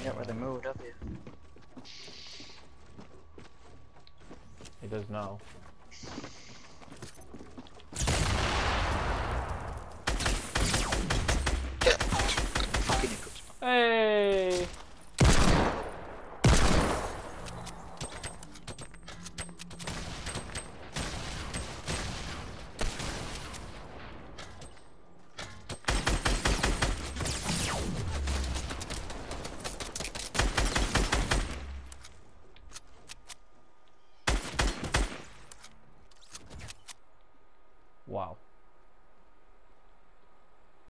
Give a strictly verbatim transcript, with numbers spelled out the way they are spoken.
Not really moved up yet. He does now. Fucking hiccups. Hey!